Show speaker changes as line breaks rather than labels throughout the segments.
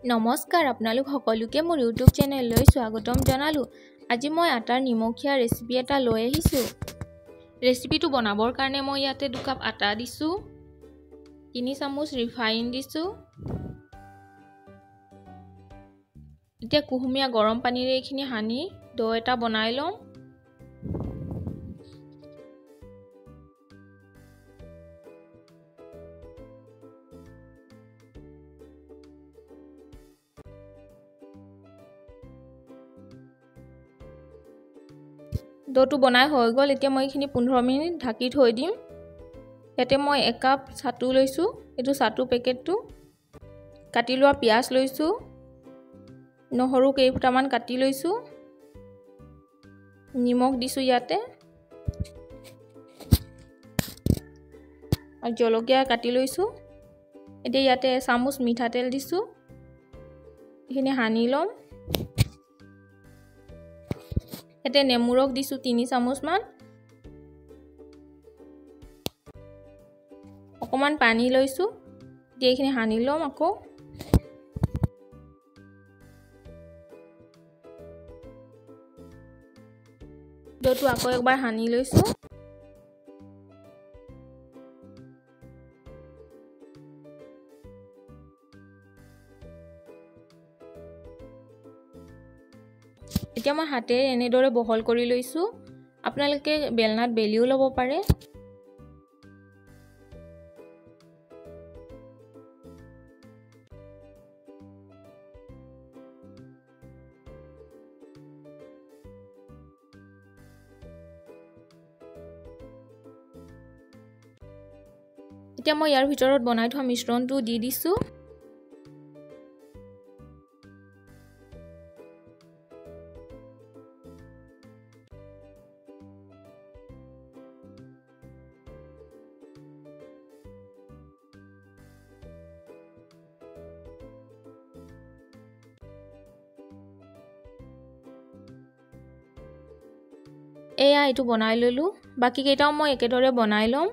নমস্কাৰ আপোনালোক সকলোকে মোৰ ইউটিউব চেনেললৈ স্বাগতম জনালো। আজি মই আটাৰ নিমখীয়া ৰেচিপি এটা লৈ আহিছো। ৰেচিপিটো বনাবৰ কাৰণে মই ইয়াতে 2 কাপ আটা দিছো, 3 চামুচ ৰিফাইন দিছো। এতিয়া কুহুমীয়া গৰম পানীৰে এইখিনি হানি ডো এটা বনাই লম। ডোটো বনাই হৈ গল। এতিয়া মই এইখিনি 15 মিনিট ঢাকি থৈ দিম। ইয়াতে মই 1 কাপ ছাতু লৈছো, এটো ছাতু পেকেটটো, কাটি লোৱা পিয়াজ লৈছো, নহৰু কেইফুটামান কাটি লৈছো, নিমখ দিছো ইয়াতে, আৰু জলকীয়া কাটি লৈছো। এতিয়া ইয়াতে চামুচ মিঠাতেল দিছো, এইখিনি হানি লম। এতে নেমুৰক দিছো 3 চামুচ মান, অকমান পানী লৈছো। এতিয়া এইখিনি হানি লম আকৌ। ডোটো আকৌ একবাৰ হানি লৈছো। এতিয়া মই হাতেৰে এনেদৰে বহল কৰি লৈছো। আপোনালোকে বেলনাত বেলিও ল'ব পাৰে। এতিয়া মই ইয়াৰ ভিতৰত বনাই থোৱা মিশ্ৰণটো দি দিছো। এয়া এইটো বনাই ললো। বাকি কেইটাও মই একেদৰে বনাই লম।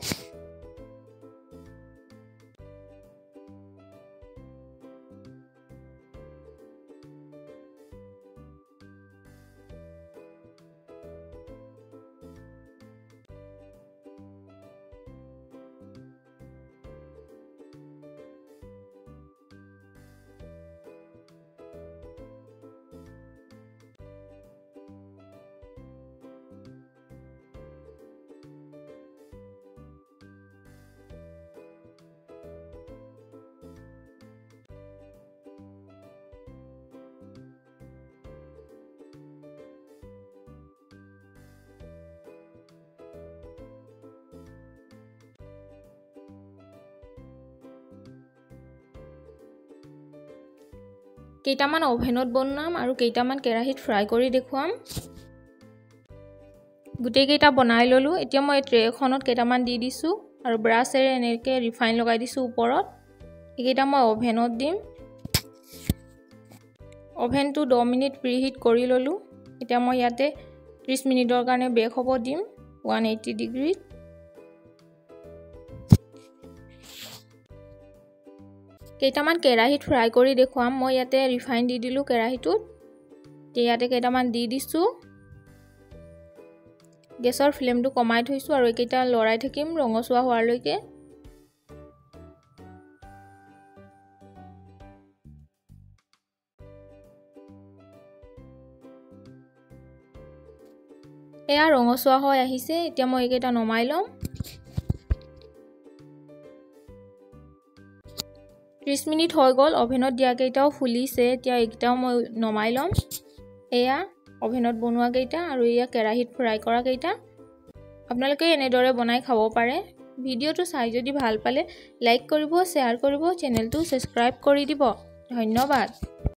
কেইটামান ওভেনত বনাম আৰু কেইটামান কেৰাহীত ফ্ৰাই কৰি দেখুৱাম। গুটেই কেইটা বনাই ললো। এতিয়া মই ট্ৰে এখনত কেইটামান দি দিছো আৰু ব্ৰাছেৰে এনেকৈ ৰিফাইন লগাই দিছো ওপৰত। এইকেইটা মই ওভেনত দিম। ওভেনটো 10 মিনিট প্ৰিহিট কৰি ললো। এতিয়া মই ইয়াতে 30 মিনিটৰ কাৰণে বেক হ'ব দিম 180 ডিগ্ৰীত। কেইটামান কেৰাহীত ফ্ৰাই কৰি দেখুৱাম। মই ইয়াতে ৰিফাইন দি দিলো কেৰাহীটোত। ইয়াতে কেইটামান দি দিছো। গেছৰ ফ্লেমটো কমাই থৈছো আৰু এইকেইটা লৰাই থাকিম ৰঙচুৱা হোৱালৈকে। এয়া ৰঙচুৱা হৈ আহিছে। এতিয়া মই এইকেইটা নমাই লম। 30 মিনিট হৈ গল। ওভেনত দিয়া কেইটাও ফুলিছে। এতিয়া এইকেইটাও মই নমাই লম। এয়া ওভেনত বনোৱা কেইটা আৰু এয়া কেৰাহীত ফ্ৰাই কৰা কেইটা। আপোনালোকে এনেদৰে বনাই খাব পাৰে। ভিডিওটো চাই যদি ভাল পালে লাইক কৰিব, শ্বেয়াৰ কৰিব, চেনেলটো সাবস্ক্ৰাইব কৰি দিব। ধন্যবাদ।